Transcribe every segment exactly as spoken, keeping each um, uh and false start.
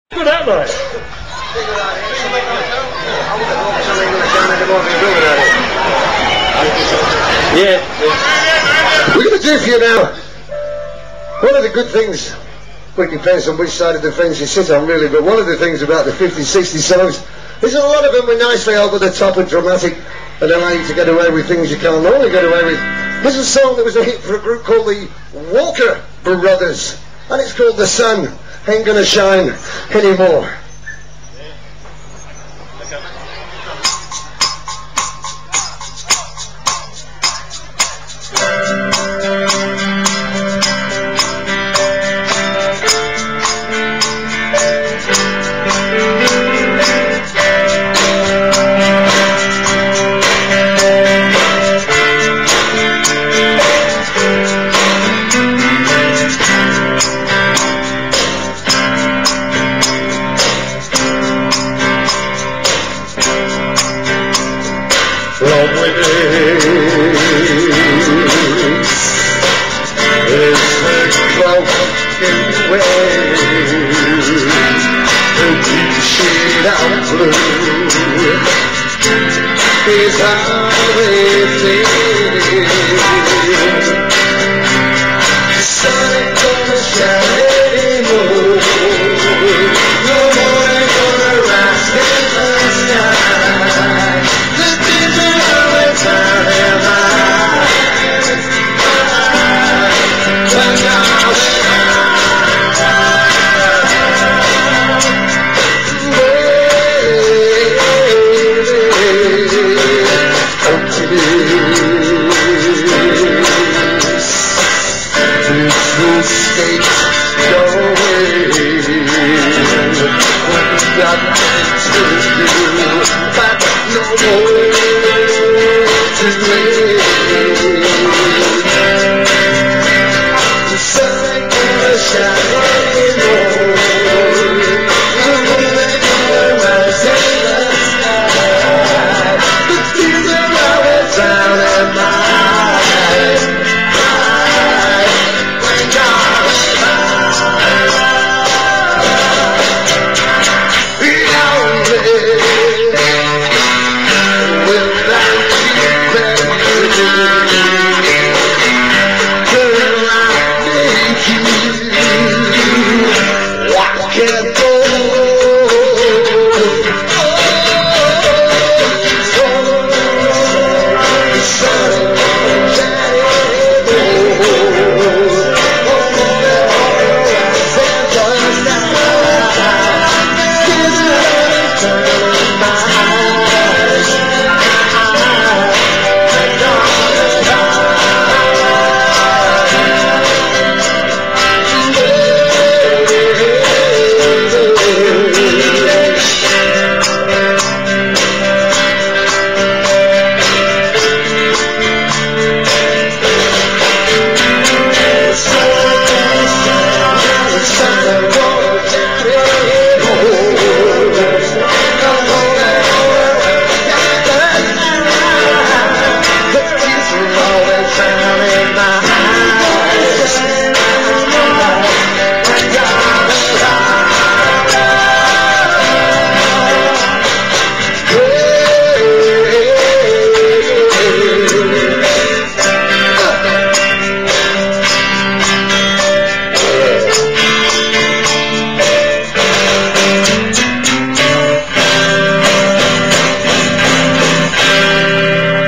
Good that night. Yeah. We're going to do for you now. One of the good things, well, it depends on which side of the fence you sit on really, but one of the things about the fifties, sixties songs is a lot of them were nicely over the top and dramatic and allow you to get away with things you can't normally get away with. There's a song that was a hit for a group called the Walker Brothers, and it's called The Sun Ain't Gonna Shine Anymore. Long way is the cloaking way, the deep shade of blue is how they feel. The sun ain't gonna shine anymore, no more ain't gonna rise in the sky.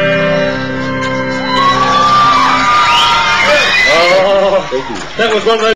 That was one of those